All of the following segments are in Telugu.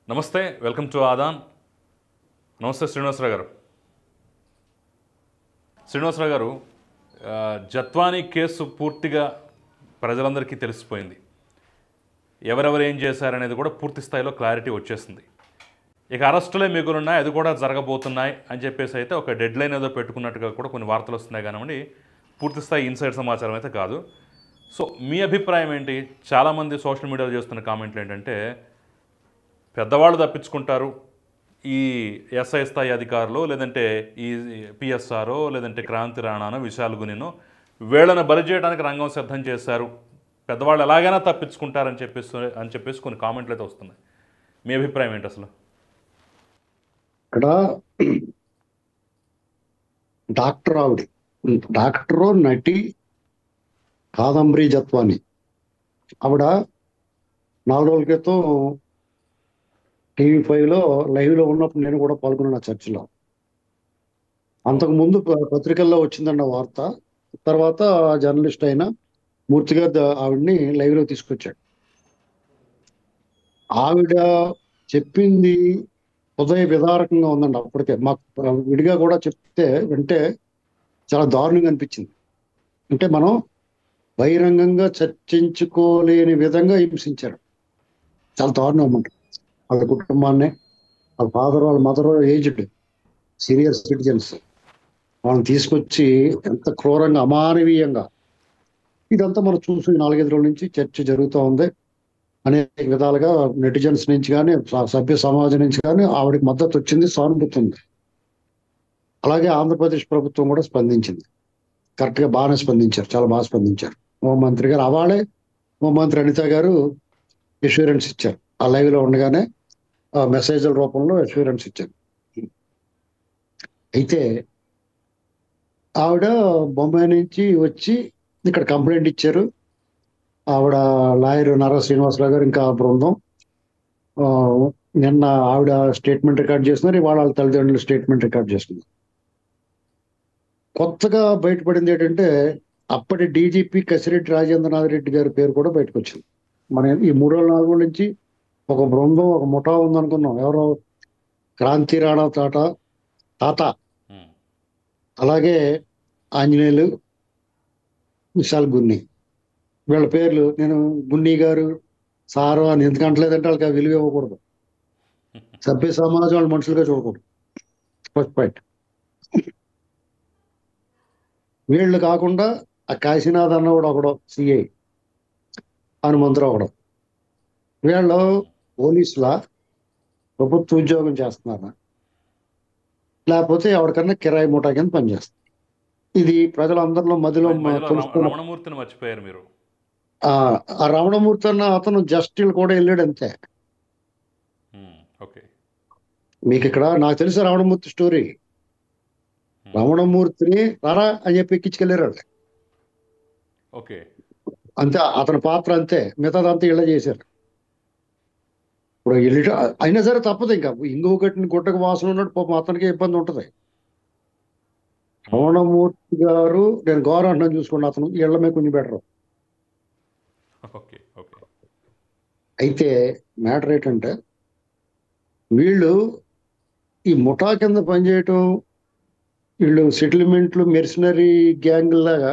నమస్తే, వెల్కమ్ టు ఆదాన్. నమస్తే శ్రీనివాసరావు గారు. శ్రీనివాసరావు గారు, జత్వానీ కేసు పూర్తిగా ప్రజలందరికీ తెలిసిపోయింది. ఎవరెవరు ఏం చేశారనేది కూడా పూర్తి స్థాయిలో క్లారిటీ వచ్చేసింది. ఇక అరెస్టులే మిగులున్నాయి, అది కూడా జరగబోతున్నాయి అని చెప్పేసి అయితే ఒక డెడ్ లైన్ ఏదో పెట్టుకున్నట్టుగా కూడా కొన్ని వార్తలు వస్తున్నాయి కానివ్వండి, పూర్తి స్థాయి ఇన్సైడ్ సమాచారం అయితే కాదు. సో మీ అభిప్రాయం ఏంటి? చాలామంది సోషల్ మీడియాలో చేస్తున్న కామెంట్లు ఏంటంటే, పెద్దవాళ్ళు తప్పించుకుంటారు, ఈ ఎస్ఐ స్థాయి అధికారులు లేదంటే ఈ పిఎస్ఆరో లేదంటే క్రాంతి రాణానో విశాల్ గునినో వీళ్ళని బలి చేయడానికి రంగం సిద్ధం చేశారు, పెద్దవాళ్ళు ఎలాగైనా తప్పించుకుంటారని చెప్పేసి కొన్ని కామెంట్లు అయితే వస్తున్నాయి. మీ అభిప్రాయం ఏంటి అసలు? ఇక్కడ డాక్టరు నటి కాదంబరి జత్వాని ఆవిడ 4 రోజుల క్రితం TV5లో లైవ్లో ఉన్నప్పుడు నేను కూడా పాల్గొన్న చర్చలో. అంతకుముందు పత్రికల్లో వచ్చిందన్న వార్త. తర్వాత జర్నలిస్ట్ అయిన మూర్తి గారు ఆవిడ్ని లైవ్లో తీసుకొచ్చాడు. ఆవిడ చెప్పింది హృదయ విదారకంగా ఉందండి. అప్పటికే మాకు విడిగా కూడా చెప్తే వింటే చాలా దారుణంగా అనిపించింది. అంటే మనం బహిరంగంగా చర్చించుకోలేని విధంగా హింసించారు. చాలా దారుణం అన్నమాట. వాళ్ళ కుటుంబాన్ని, వాళ్ళ ఫాదర్, వాళ్ళ మదర్ ఏజ్డ్ సీనియర్ సిటిజన్స్, వాళ్ళని తీసుకొచ్చి ఎంత క్రూరంగా, అమానవీయంగా, ఇదంతా మనం చూసి 4-5 రోజుల నుంచి చర్చ జరుగుతూ ఉంది. అనేక విధాలుగా నెటిజన్స్ నుంచి కానీ సభ్య సమాజం నుంచి కానీ ఆవిడకి మద్దతు వచ్చింది, సానుభూతి ఉంది. అలాగే ఆంధ్రప్రదేశ్ ప్రభుత్వం కూడా స్పందించింది. కరెక్ట్గా బాగానే స్పందించారు, చాలా బాగా స్పందించారు. హోంమంత్రి గారు అవాళే హోంమంత్రి అనిత గారు అష్యూరెన్స్ ఇచ్చారు. ఆ లైవ్లో ఉండగానే మెసేజ్ల రూపంలో అష్యూరెన్స్ ఇచ్చారు. అయితే ఆవిడ బొంబాయి నుంచి వచ్చి ఇక్కడ కంప్లైంట్ ఇచ్చారు. ఆవిడ లాయర్ నారా శ్రీనివాసరావు గారు ఇంకా బృందం నిన్న ఆవిడ స్టేట్మెంట్ రికార్డ్ చేస్తున్నారు, ఇవాళ వాళ్ళ తల్లిదండ్రులు స్టేట్మెంట్ రికార్డ్ చేస్తున్నారు. కొత్తగా బయటపడింది ఏంటంటే, అప్పటి డీజీపీ కసిరెడ్డి రాజేంద్రనాథ్ రెడ్డి గారి పేరు కూడా బయటకు వచ్చింది. మన ఈ 3-4 రోజుల నుంచి ఒక బృందం, ఒక ముఠా ఉందనుకున్నాం. ఎవరో క్రాంతి రాణా తాత, అలాగే ఆంజనేయులు, విశాల్ గున్ని, వీళ్ళ పేర్లు నేను గున్ని గారు సారు అని ఎందుకు అంటలేదంటే వాళ్ళకి ఆ విలువ ఇవ్వకూడదు. సభ్య సమాజం వాళ్ళు మనుషులుగా చూడకూడదు. First point. వీళ్ళు కాకుండా ఆ కాశీనాథ్ అన్న కూడా ఒకడు, సిఐ హనుమంతరావు ఒకడు. వీళ్ళు పోలీసులా, ప్రభుత్వ ఉద్యోగం చేస్తున్నారా, లేకపోతే ఎవరికన్నా కిరాయి ముఠా కింద పనిచేస్తారు. ఇది ప్రజలందరిలో మధ్యలో రమణమూర్తిని మర్చిపోయారు మీరు. ఆ రమణమూర్తి అన్న అతను జస్ట్ కూడా వెళ్ళాడు అంతే. మీకు ఇక్కడ నాకు తెలిసి రమణమూర్తి స్టోరీ. రమణమూర్తిని రారా అని చెప్పి ఎక్కించుకెళ్ళారు అంతే. అతని పాత్ర అంతే, మిగతాదంతా ఇళ్ళ చేశారు. ఇప్పుడు అయినా సరే తప్పదు, ఇంకా ఇంకొకటిని గుట్టకు వాసన ఉన్నట్టు పాపం అతనికి ఇబ్బంది ఉంటుంది. రమణమూర్తి గారు, నేను గౌరవ అంటున్నాను చూసుకోండి, అతను ఇళ్లమే కొంచెం బెటర్. అయితే మ్యాటర్ ఏంటంటే, వీళ్ళు ఈ ముఠా కింద పనిచేయటం, వీళ్ళు సెటిల్మెంట్లు, మెర్సినరీ గ్యాంగ్ లాగా,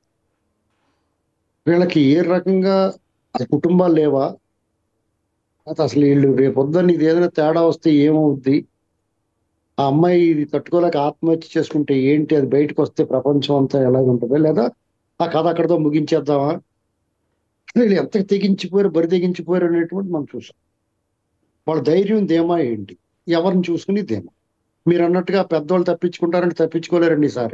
వీళ్ళకి ఏ రకంగా కుటుంబాలు లేవా, అసలు వీళ్ళు రేపొద్దని ఇది ఏదైనా తేడా వస్తే ఏమవుద్ది, ఆ అమ్మాయి ఇది తట్టుకోలేక ఆత్మహత్య చేసుకుంటే ఏంటి, అది బయటకు వస్తే ప్రపంచం అంతా ఎలాగుంటుంది, లేదా ఆ కథ అక్కడితో ముగించేద్దామా, వీళ్ళు ఎంత తెగించిపోయారు, బరి తెగించిపోయారు అనేటువంటి మనం చూసాం. వాళ్ళ ధైర్యం ధీమా ఏంటి, ఎవరిని చూసుకుని ధీమా. మీరు అన్నట్టుగా పెద్దవాళ్ళు తప్పించుకుంటారంటే తప్పించుకోలేరండి. ఈసారి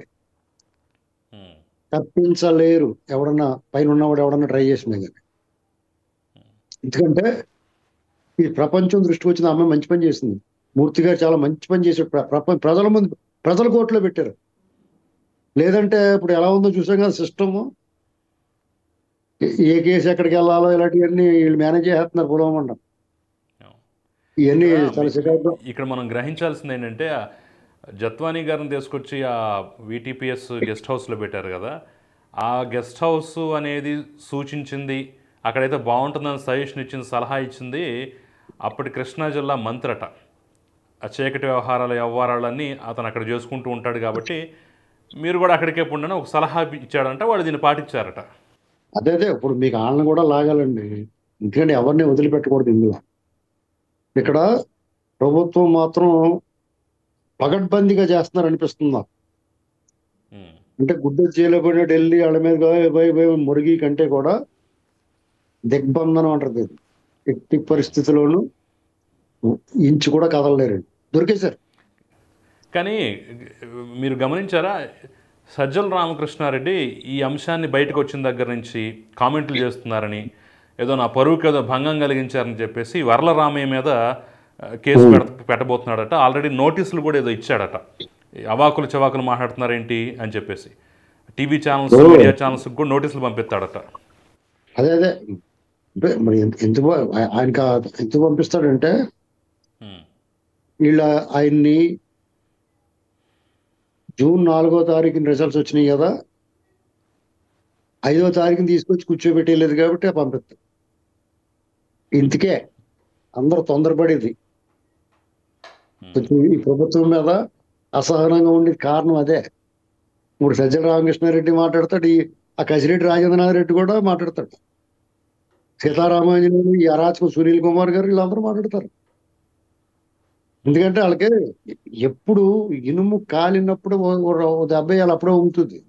తప్పించలేరు, ఎవడన్నా పైన ఉన్నవాడు ఎవడన్నా ట్రై చేసినా కానీ. ఎందుకంటే ఈ ప్రపంచం దృష్టికి వచ్చిన అమ్మాయి మంచి పని చేసింది. మూర్తి గారు చాలా మంచి పని చేశారు. ప్రజల ముందు, ప్రజల కోర్టులో పెట్టారు. లేదంటే ఇప్పుడు ఎలా ఉందో చూసాం కదా సిస్టము. ఏ కేసు ఎక్కడికి వెళ్ళాలో ఇలాంటివన్నీ వీళ్ళు మేనేజ్ చేస్తున్నారు పొలవమండ. ఇవన్నీ చాలా ఇక్కడ మనం గ్రహించాల్సింది ఏంటంటే, జత్వానీ గారిని తీసుకొచ్చి ఆ విటిపిఎస్ గెస్ట్ హౌస్లో పెట్టారు కదా, ఆ గెస్ట్ హౌస్ అనేది సూచించింది, అక్కడైతే బాగుంటుందని సజెషన్ ఇచ్చింది, సలహా ఇచ్చింది అప్పటి కృష్ణా జిల్లా మంత్రట. ఆ చీకటి వ్యవహారాలన్నీ అతను అక్కడ చేసుకుంటూ ఉంటాడు కాబట్టి మీరు కూడా అక్కడికే పొండని ఒక సలహా ఇచ్చాడంట. వాళ్ళు దీన్ని పాటించారట. అదే అదే ఇప్పుడు మీకు వాళ్ళని కూడా లాగాలండి. ఎందుకంటే ఎవరిని వదిలిపెట్టకూడదు ఇందులో. ఇక్కడ ప్రభుత్వం మాత్రం పగడ్బందీగా చేస్తున్నారు అనిపిస్తుంది నాకు. ఉమ్, అంటే గుడ్డ చేయలేకపోయినా ఢిల్లీ వాళ్ళ మీద మురిగి కంటే కూడా దిగ్బంధనం అంటారు ఇది. ఎట్టి పరిస్థితుల్లోనూ ఇంచు కూడా కదలలేరండి. దొరికేశారు. కానీ మీరు గమనించారా, సజ్జల రామకృష్ణారెడ్డి ఈ అంశాన్ని బయటకు వచ్చిన దగ్గర నుంచి కామెంట్లు చేస్తున్నారని, ఏదో నా పరువుకి ఏదో భంగం కలిగించారని చెప్పేసి వర్లరామయ్య మీద కేసు పెట్టబోతున్నాడట. ఆల్రెడీ నోటీసులు కూడా ఏదో ఇచ్చాడట. అవాకులు చవాకులు మాట్లాడుతున్నారేంటి అని చెప్పేసి టీవీ ఛానల్స్, మీడియా ఛానల్స్కి కూడా నోటీసులు పంపిస్తాడట. అదే అదే మరి ఎందుకు ఆయనకి ఎందుకు పంపిస్తాడంటే వీళ్ళ ఆయన్ని జూన్ 4వ తారీఖున రిజల్ట్స్ వచ్చినాయి కదా, 5వ తారీఖున తీసుకొచ్చి కూర్చోబెట్టేయలేదు కాబట్టి పంపిస్తాం. ఇందుకే అందరూ తొందరపడేది. ఈ ప్రభుత్వం మీద అసహనంగా ఉండేది కారణం అదే. ఇప్పుడు సజ్జల రామకృష్ణారెడ్డి మాట్లాడతాడు, ఆ కసిరెడ్డి రాజేంద్రనాథ్ రెడ్డి కూడా మాట్లాడతాడు, సీతారామాంజనేయులు, ఈ అరాచకం సునీల్ కుమార్ గారు వీళ్ళందరూ మాట్లాడతారు. ఎందుకంటే వాళ్ళకి ఎప్పుడు ఇనుము కాలినప్పుడు దెబ్బ వేయాలి, అప్పుడే ఉంటుంది.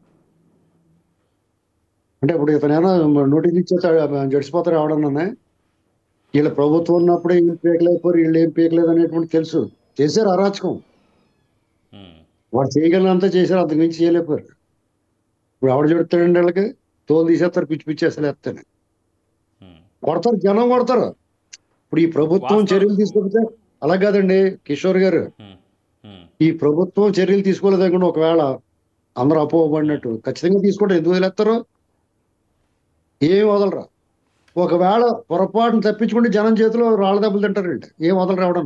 అంటే ఇప్పుడు ఇతనైనా నోటీస్ ఇచ్చేస్తాడు, జడిసిపోతారు ఎవడన్నా. వీళ్ళ ప్రభుత్వం ఉన్నప్పుడే ఏం పీకలేకపోరు, వీళ్ళు ఏం పీకలేదు అనేటువంటి తెలుసు. చేశారు అరాచకం, వాడు చేయగలిగినంతా చేశారు, అంతకు మించి చేయలేకపోయారు. ఇప్పుడు ఎవడు చెడుతాడండి వాళ్ళకి? తోలు తీసేస్తారు, పిచ్చి పిచ్చి అసలు ఎత్తాను కొడతారు, జనం కొడతారు. ఇప్పుడు ఈ ప్రభుత్వం చర్యలు తీసుకుంటే అలా కాదండి కిషోర్ గారు, ఈ ప్రభుత్వం చర్యలు తీసుకోలేదనుకోండి, ఒకవేళ అందరూ అపోహపడినట్టు ఖచ్చితంగా తీసుకుంటే ఎందుకు వదిలేస్తారు? ఏం వదలరా. ఒకవేళ పొరపాటును తప్పించుకుంటే జనం చేతిలో రాళ్ళ దెబ్బలు తింటారండి, ఏం వదలరు రావడం.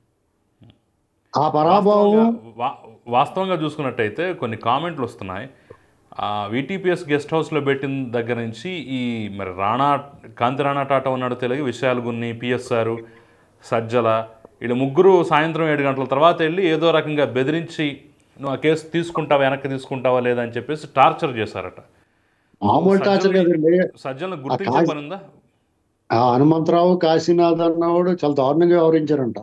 ఆ పరాభావం వాస్తవంగా చూసుకున్నట్టయితే కొన్ని కామెంట్లు వస్తున్నాయి. వీటీపీఎస్ గెస్ట్ హౌస్లో పెట్టిన దగ్గర నుంచి ఈ మరి కాంతి రాణా టాటా ఉన్నాడు తెలుగు విషయాలు గున్ని, పిఎస్ఆర్, సజ్జల, వీళ్ళు ముగ్గురు సాయంత్రం 7 గంటల తర్వాత వెళ్ళి ఏదో రకంగా బెదిరించి నువ్వు ఆ కేసు తీసుకుంటావా, వెనక్కి తీసుకుంటావా లేదా అని చెప్పేసి టార్చర్ చేశారట. మామూలు టార్చర్ కదండి. సజ్జలను గుర్తించే పనుందా? ఆ హనుమంతరావు, కాశీనాథ్ అన్నవాడు చాలా దారుణంగా వ్యవహరించారంట.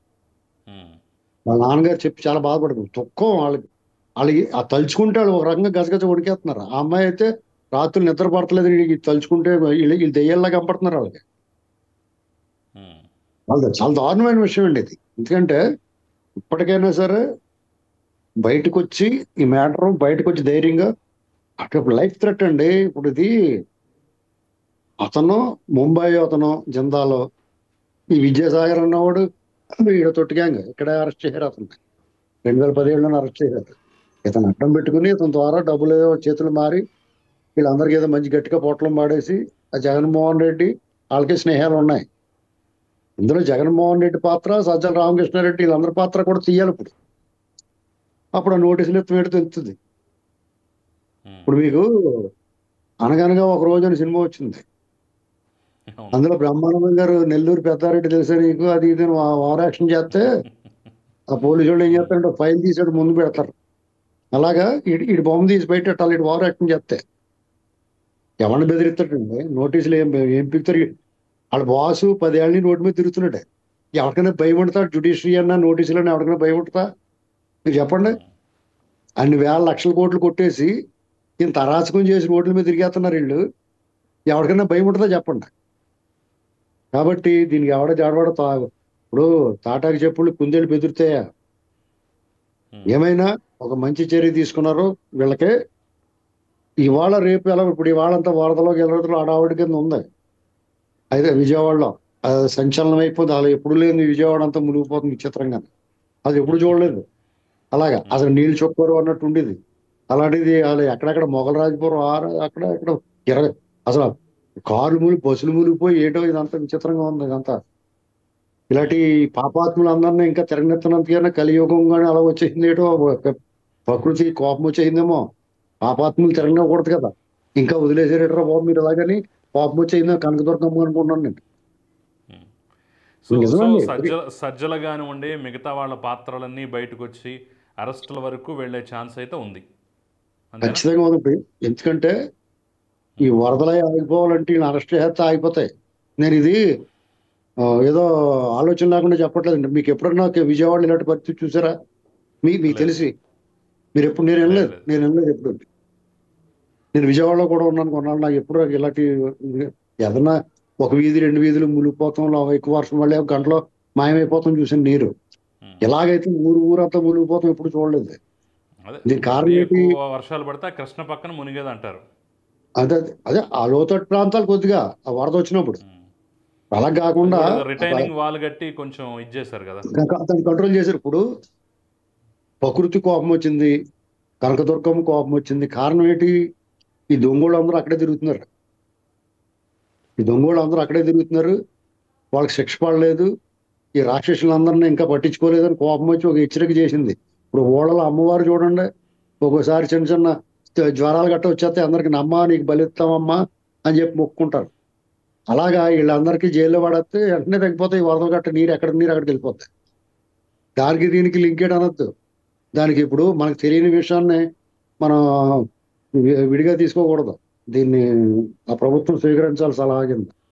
వాళ్ళ నాన్నగారు చెప్పి చాలా బాధపడుతుంది. దుఃఖం వాళ్ళకి ఆ తలుచుకుంటే వాళ్ళు ఒక రకంగా గజగజ ఉడికేస్తున్నారు. ఆ అమ్మాయి అయితే రాత్రులు నిద్ర పడతలేదు, తలుచుకుంటే వీళ్ళు దెయ్యాల్లా కనపడుతున్నారు వాళ్ళకి. వాళ్ళది చాలా దారుణమైన విషయం అండి ఇది. ఎందుకంటే ఇప్పటికైనా సరే బయటకు వచ్చి ఈ మ్యాటర్ బయటకు వచ్చి ధైర్యంగా, అటు లైఫ్ థ్రెట్ అండి. ఇప్పుడు ఇది అతను ముంబై, అతను జిందాలో, ఈ విజయసాగర్ అన్నవాడు ఈడ తొట్టి గ్యాంగ్ ఇక్కడ అరెస్ట్ చేశారు. అతను 2017లో అరెస్ట్ చేశారు. ఇతను అడ్డం పెట్టుకుని ఇతని ద్వారా డబ్బులు చేతులు మారి వీళ్ళందరికీ ఏదో మంచి గట్టిగా పొట్లం పాడేసి, ఆ జగన్మోహన్ రెడ్డి వాళ్ళకి స్నేహాలు ఉన్నాయి. ఇందులో జగన్మోహన్ రెడ్డి పాత్ర, సజ్జల రామకృష్ణారెడ్డి వీళ్ళందరి పాత్ర కూడా తీయాలి. అప్పుడు ఆ నోటీసులు ఎత్తుమేట తెలుస్తుంది. ఇప్పుడు మీకు అనగనగా ఒక రోజు అని సినిమా వచ్చింది, అందులో బ్రహ్మానందం గారు నెల్లూరు పెద్దారెడ్డి తెలుసా నీకు, అది ఇది ఓవర్ యాక్షన్ చేస్తే ఆ పోలీసు వాళ్ళు ఏం చేస్తారంటే ఫైల్ తీసాడు ముందు పెడతారు. అలాగా ఇటు బొమ్మ తీసి బయటెట్టాలి, ఇటు ఓవర్ యాక్షన్ చేస్తే. ఎవరిని బెదిరిస్తాడండి? నోటీసులు ఏం పిక్తారు? వాళ్ళ బాసు 10 ఏళ్ళ నుంచి రోడ్డు మీద తిరుగుతున్నాడే. ఎవరికైనా భయం ఉంటుందా? జ్యుడిషియరీ అన్న నోటీసులు అన్న ఎవరికైనా భయం ఉంటుందా? మీరు చెప్పండి. అన్ని వేల లక్షల కోట్లు కొట్టేసి ఇంత అరాచకం చేసి రోడ్ల మీద తిరిగేస్తున్నారు వీళ్ళు, ఎవరికైనా భయం ఉంటుందా చెప్పండి. కాబట్టి దీనికి ఎవడ జాడవాడ ఇప్పుడు తాటాకి చెప్పులు కుందేళ్ళు బెదిరితాయా? ఏమైనా ఒక మంచి చర్య తీసుకున్నారు వీళ్ళకే. ఇవాళ రేపు ఎలా, ఇప్పుడు ఇవాళంతా వరదలోకి వెళ్ళడంలో అడావిడి కింద ఉంది. అయితే విజయవాడలో సంచలనం అయిపోతుంది. అలా ఎప్పుడు లేదు, విజయవాడ అంతా మునిగిపోతుంది విచిత్రంగా. అది ఎప్పుడు చూడలేదు అలాగా. అసలు నీళ్ళు చొక్కారు అన్నట్టు ఉండేది. అలాంటిది అలా ఎక్కడెక్కడ మొగలరాజపురం అక్కడ ఇక్కడ అసలు కార్లు మూలి, బస్సులు మూలిపోయి ఏటో ఇదంతా విచిత్రంగా ఉంది. ఇదంతా ఇలాంటి పాపాత్ములు అందరినీ ఇంకా తిరగనెత్తనంతకైనా కలియుగంగానే అలా వచ్చేసింది. ఏటో ప్రకృతి కోపం వచ్చేసిందేమో. పాపాత్ములు తిరగకూడదు కదా, ఇంకా వదిలేసేటరా బాబు మీరు అలాగని కోపం వచ్చేసిందో కనకదుర్గమ్మ అనుకుంటున్నాను నేను. సో సో నిజమండి. సజ్జల కానివ్వండి, మిగతా వాళ్ళ పాత్రలన్నీ బయటకు వచ్చి అరెస్టుల వరకు వెళ్ళే ఛాన్స్ అయితే ఉంది, అంతేనా? ఖచ్చితంగా ఉంది. ఎందుకంటే ఈ వరదలై ఆగిపోవాలంటే ఈయన అరెస్ట్ చేస్తే ఆగిపోతాయి. నేను ఇది ఏదో ఆలోచన లేకుండా చెప్పట్లేదండి. మీకు ఎప్పుడన్నా విజయవాడలో ఇలాంటి పరిస్థితి చూసారా? మీకు లేదు, తెలిసి మీరు ఎప్పుడు నేను లేదు, వెళ్ళలేదు. లేదు. నేను వెళ్ళలేదు ఎప్పుడు. నేను విజయవాడలో కూడా ఉన్నాను కొన్నాళ్ళు. నాకు ఎప్పుడు ఇలాంటి ఏదన్నా ఒక వీధి 2 వీధులు మునిగిపోతాం, ఎక్కువ వర్షం వల్ల ఒక గంటలో మాయమైపోతాం చూసాను నీరు. ఉమ్. ఎలాగైతే ఊరంతా మునిగిపోతాం ఎప్పుడు చూడలేదు. అదే దీనికి మరీ కారణం ఏంటి? ఎక్కువ వర్షాలు పడితే ఆ కృష్ణ పక్కన మునిగేది అంటారు. అదే అదే ఆ లోతట్టు ప్రాంతాలు కొద్దిగా ఆ వరద వచ్చినప్పుడు ఉమ్. అలా కాకుండా రిటైనింగ్ వాల్ కట్టి కొంచెం ఇది చేశారు కదా. దాన్ని కంట్రోల్ చేశారు. ఇప్పుడు ప్రకృతి కోపం వచ్చింది, కనకదుర్గమ్మ కోపం వచ్చింది. కారణం ఏంటి? ఈ దొంగోళ్ళు అందరూ అక్కడే తిరుగుతున్నారు. వాళ్ళకి శిక్ష పడలేదు. ఈ రాక్షసులందరినీ ఇంకా పట్టించుకోలేదని కోపం వచ్చి ఒక హెచ్చరిక చేసింది. ఇప్పుడు ఓళ్ళలో అమ్మవారు చూడండి, ఒక్కోసారి చిన్న చిన్న జ్వరాలు గట్ట వచ్చేస్తే అందరికి నమ్మా నీకు బలిస్తామమ్మా అని చెప్పి మొక్కుంటారు. అలాగా వీళ్ళందరికీ జైల్లో పడేస్తే వెంటనే తగ్గిపోతాయి. వరదలు గట్ట నీరు అక్కడికి వెళ్ళిపోతాయి. దానికి దీనికి లింకేట్ అనొద్దు. దానికి ఇప్పుడు మనకు తెలియని విషయాన్ని మనం విడిగా తీసుకోకూడదు. దీన్ని ఆ ప్రభుత్వం స్వీకరించాల్సి సలహా కింద.